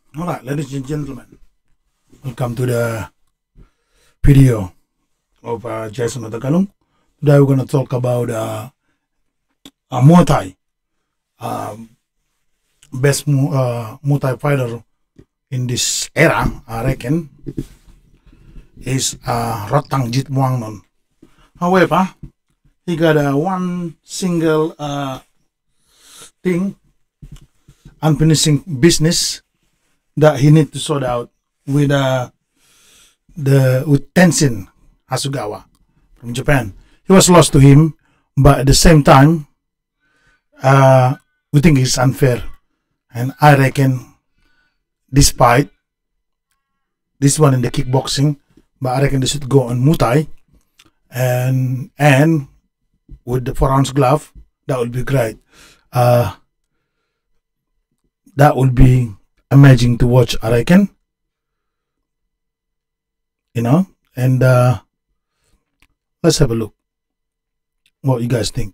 All right, ladies and gentlemen, welcome to the video of Jason Otakalung. Today we're going to talk about Muay Thai, um, best Muay Thai fighter in this era, I reckon, is Rotang Jit Muangnon. However, he got one single thing, unfinishing business that he need to sort out with with Tenzin Hasugawa from Japan. He was lost to him, but at the same time, uh, we think it's unfair. And I reckon, despite this one in the kickboxing, but I reckon they should go on Muay Thai and with the 4 ounce glove, that would be great. Uh, that would be amazing to watch, I reckon. You know, and let's have a look. What you guys think?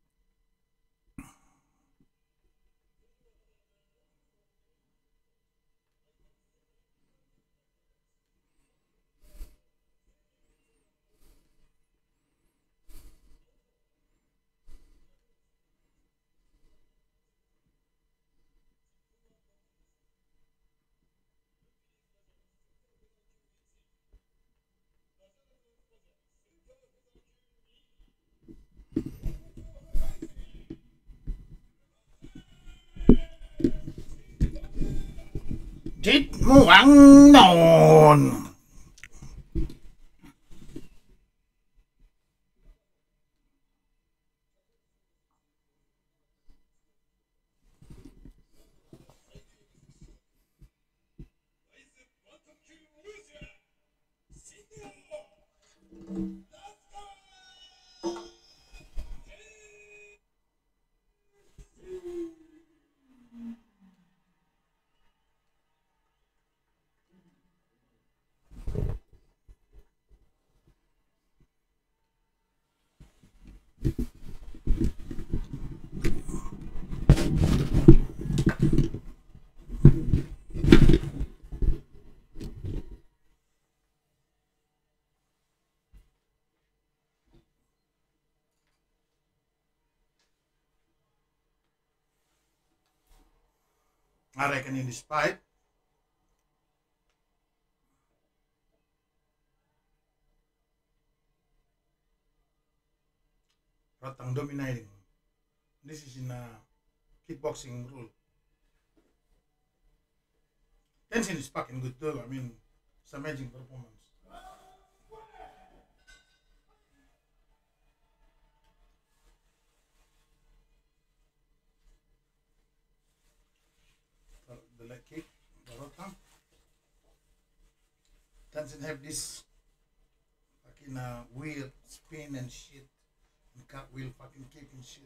Jit Muang Non. I reckon in this fight, Ratang dominating. This is in kickboxing rule. Tenzin is fucking good too. I mean, it's amazing performance. The leg kick, the Rotang. Tenzin have this fucking weird spin and shit. And cartwheel fucking kick and shit.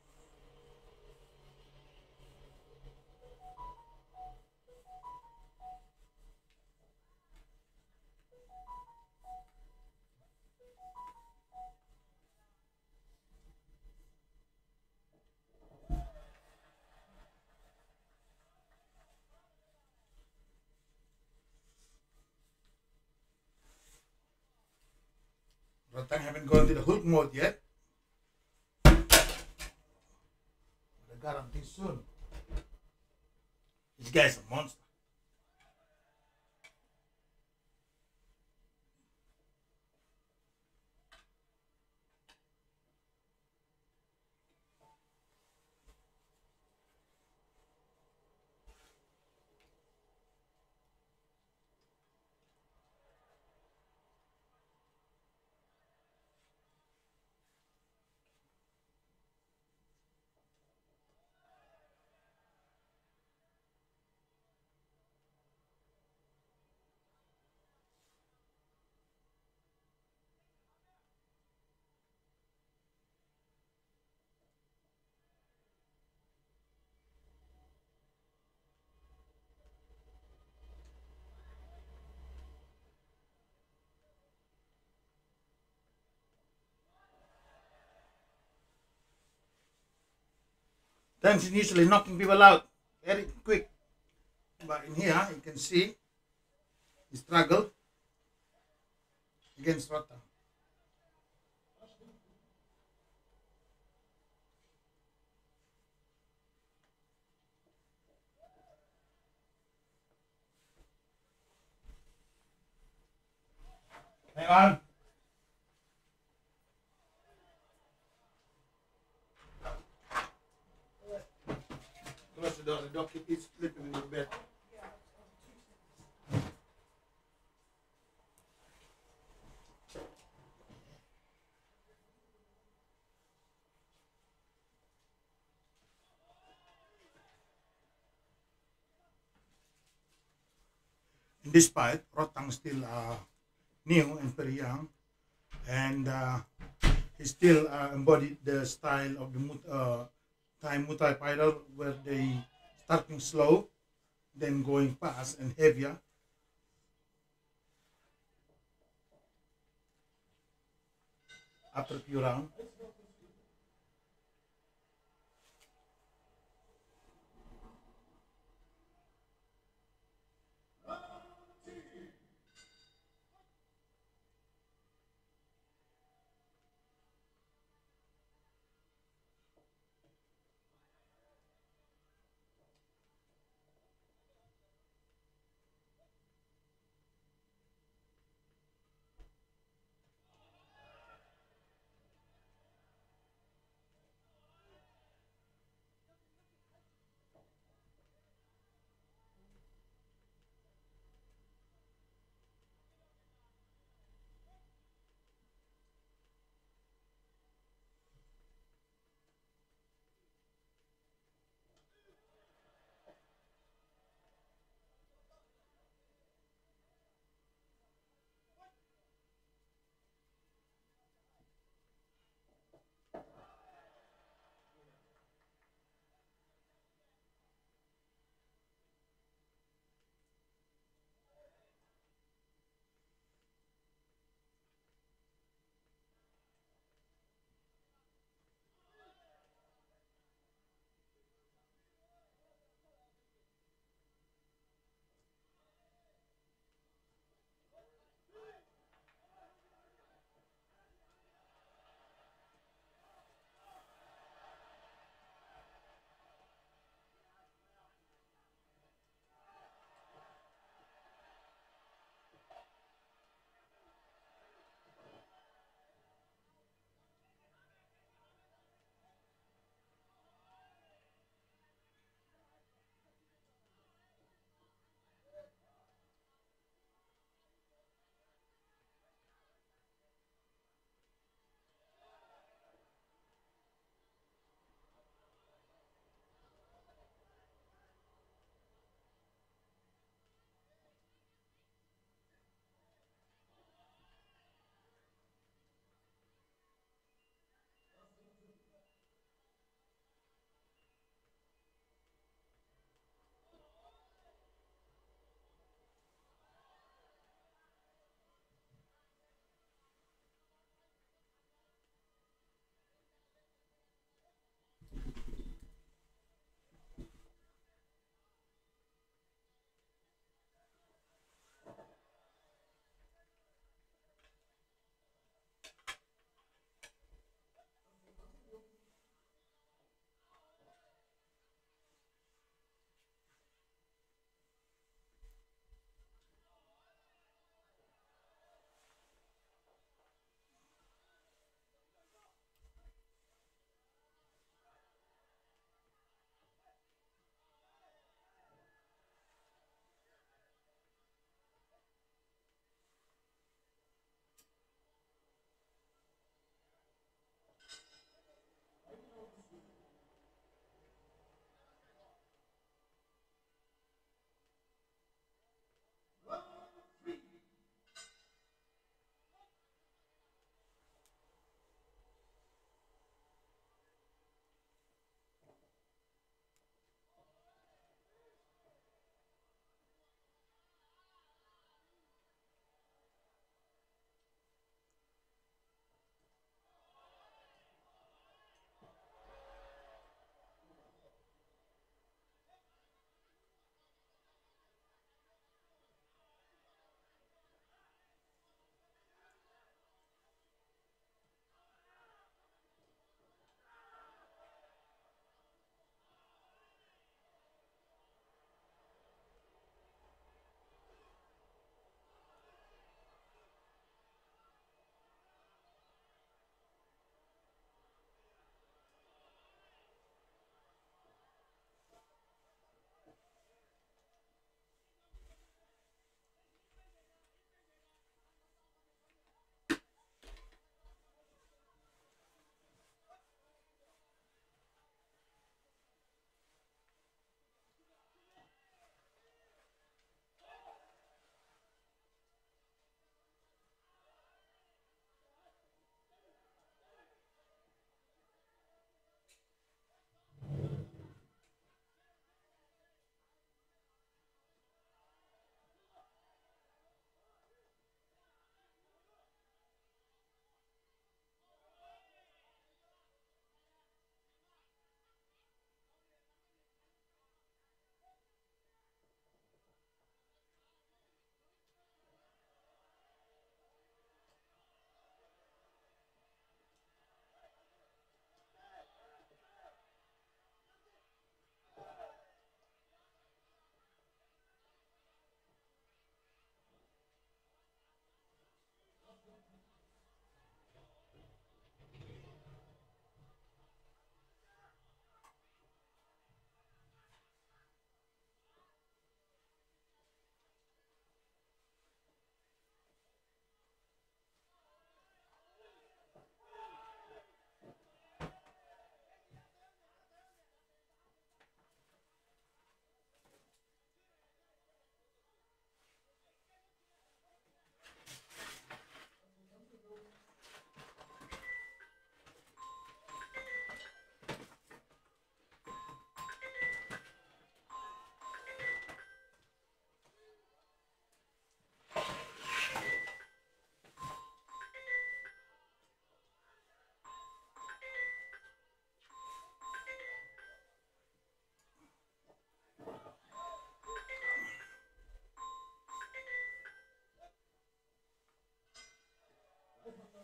Rotang haven't gone to the hook mode yet. I guarantee soon. This guy's a monster. Tenzin usually knocking people out very quick. But in here, you can see he struggled against Rota. Hang on. Close the door. The dog keeps sleeping in the bed. In this part, Rotang still new and very young, and he still embodied the style of the Thai Muay fighter, where they starting slow, then going fast and heavier. After a few rounds.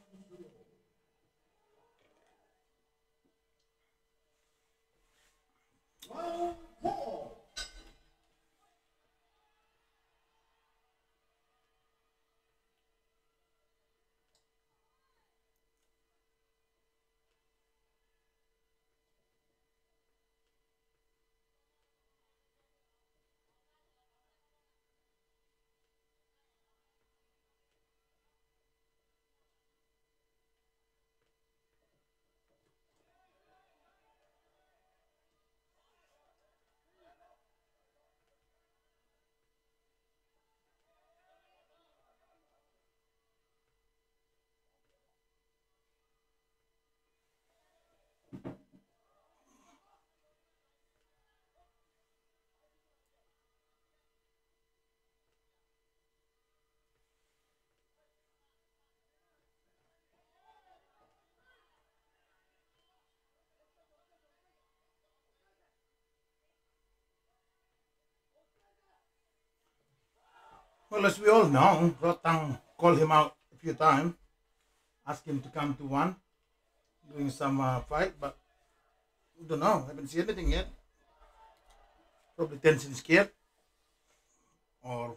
Well, as we all know, Rotang called him out a few times, asked him to come to one, doing some fight, but I don't know, haven't seen anything yet. Probably Tenzin scared, or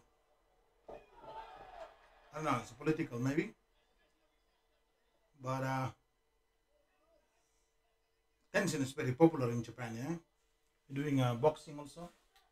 I don't know, it's political maybe. But Tenzin is very popular in Japan, yeah? Doing boxing also.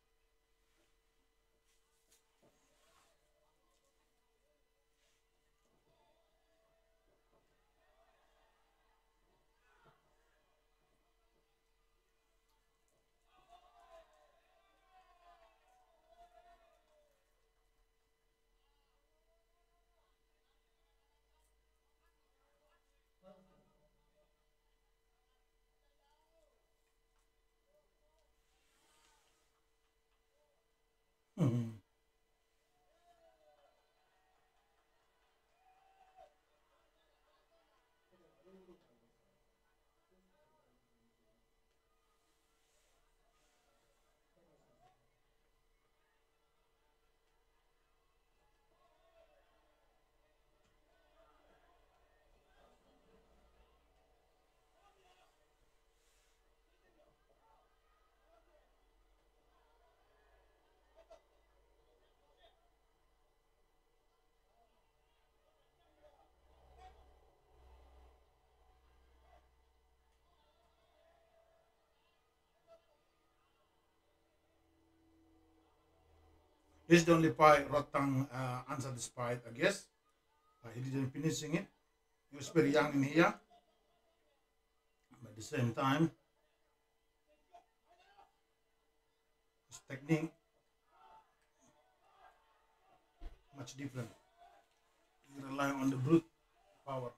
Mhm. He's the only fight Rotang answered this fight, I guess. He didn't finishing it. He was very young in here, but at the same time, his technique much different. He rely on the brute power.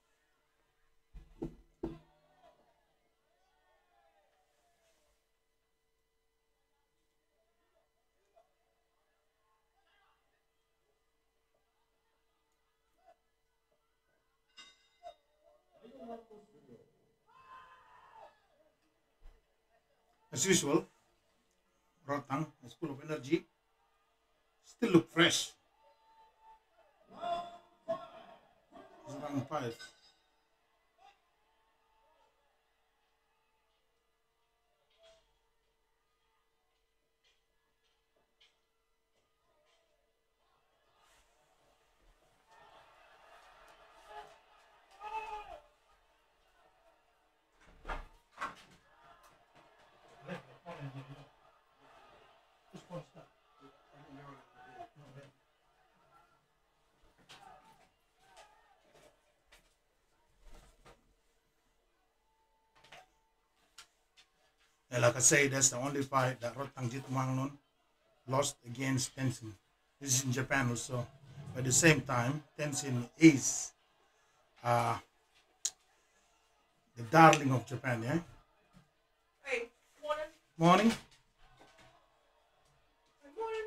As usual, Rotang is full of energy, still look fresh. He's round five. And like I say, that's the only fight that Rotang Jitmangnon lost against Tenzin. This is in Japan also. But at the same time, Tenzin is uh, the darling of Japan, yeah? Hey, morning. Morning. Morning.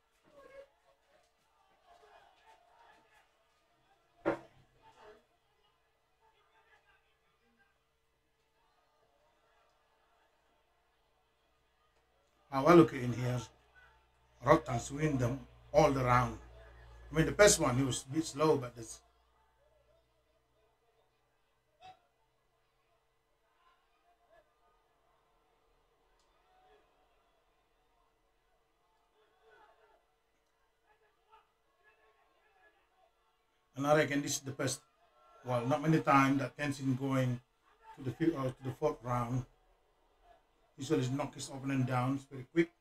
How I look in here, Rotang's win them all around. I mean, the first one, he was a bit slow, but And I reckon this is the best. Well, not many times that Tenzin going to the to the fourth round. Usually knock his opponent down. It's very quick.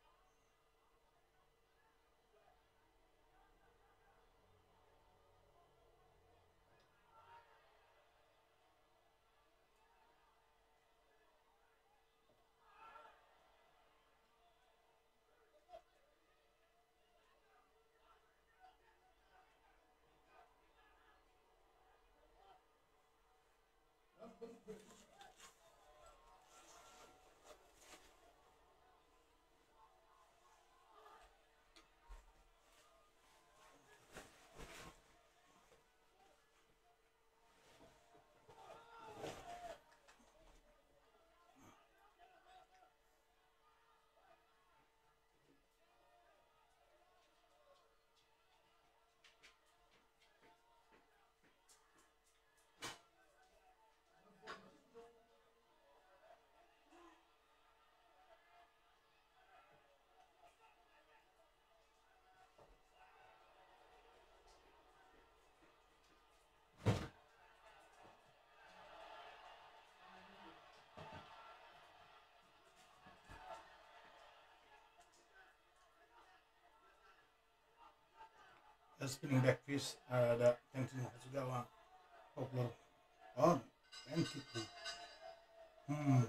A spinning back fist that Tenzin Hasugawa popular on and kick. Hmm.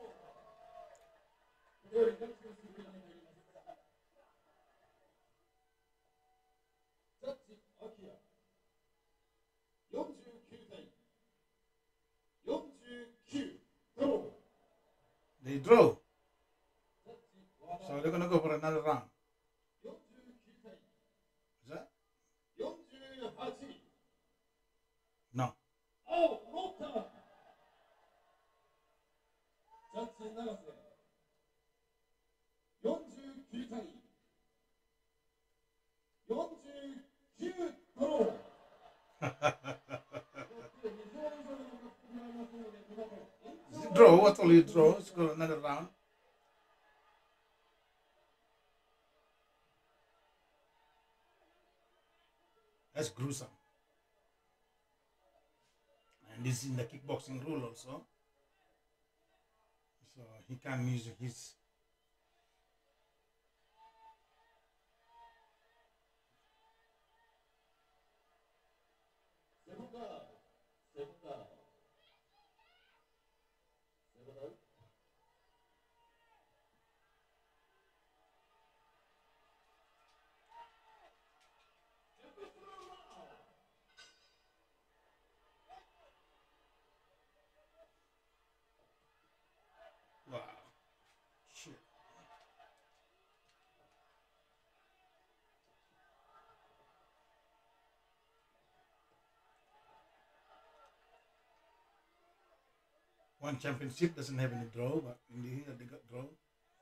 49対49ドロー They draw. So they're gonna go for another round. 49対 Is that? 48 No. 青ロッタージャッジ永瀬49対49ドロー Draw. What's all you draw? Let's go another round. That's gruesome. And this is in the kickboxing rule also. So he can use his. Wow. Shit. One championship doesn't have any draw, but in the here they got draw.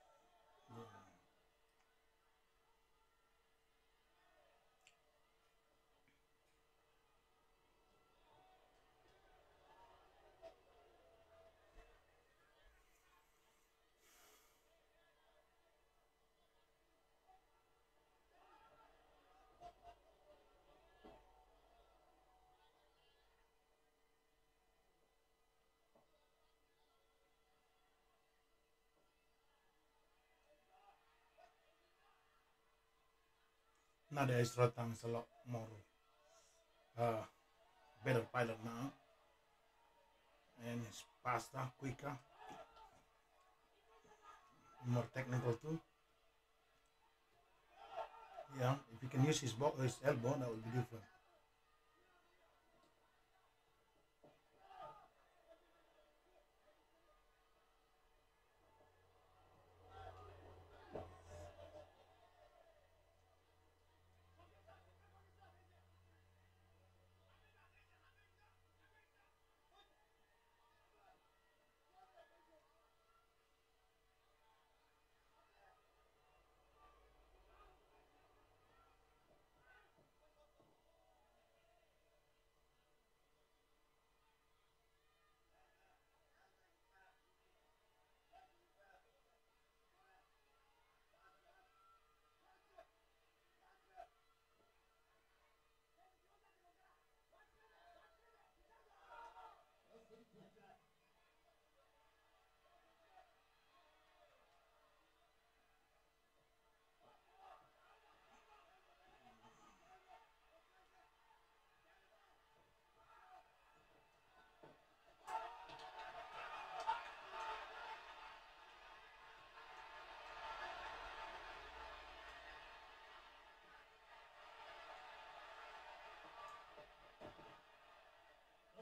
Nowadays Rotang is a lot more better pilot now, and it's faster, quicker, more technical too. Yeah, if he can use his his elbow, that would be different.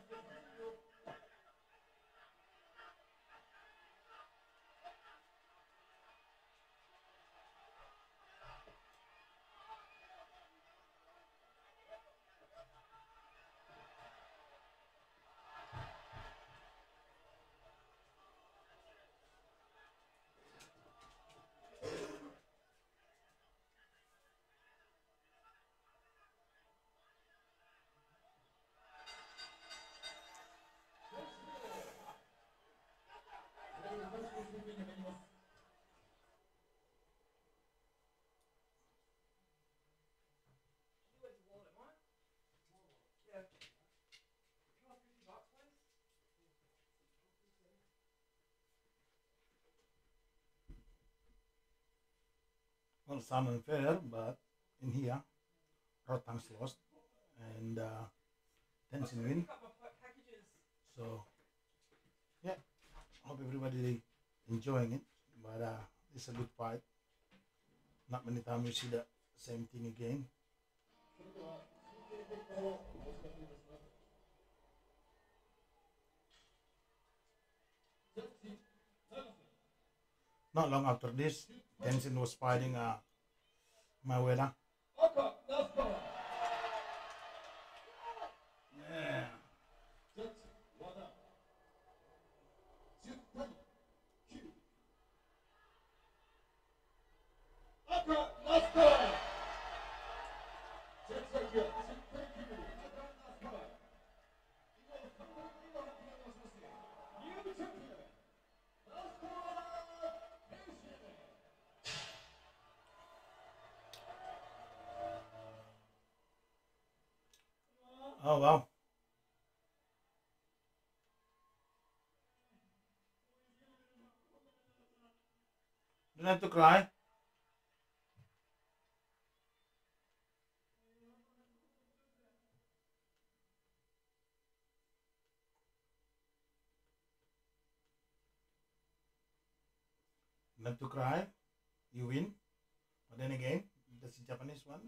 You went to Wallet, mate? Yeah. Can I have $50, please? Well, sound unfair, but in here, Rotang's lost and Tenzin win. Pick up my packages. So, yeah, hope everybody enjoying it. But it's a good fight. Not many times you see the same thing again. それでは中継結果をお知らせいたします。ジャッジ永瀬 Not long after this, Tenzin was fighting Mayweather. 赤那須川 Yeah. ジャッジ和田10対9赤那須川ジャッジだけは10対9赤那須川今3番目の発表をしましてニューチャンピオン那須川天心 Oh wow. Don't have to cry. Don't have to cry. You win. But then again, that's a Japanese one.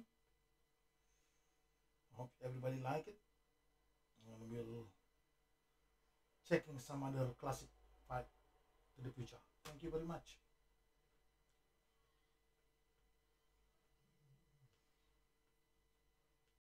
Hope everybody like it. And we'll checking some other classic fight to the future. Thank you very much.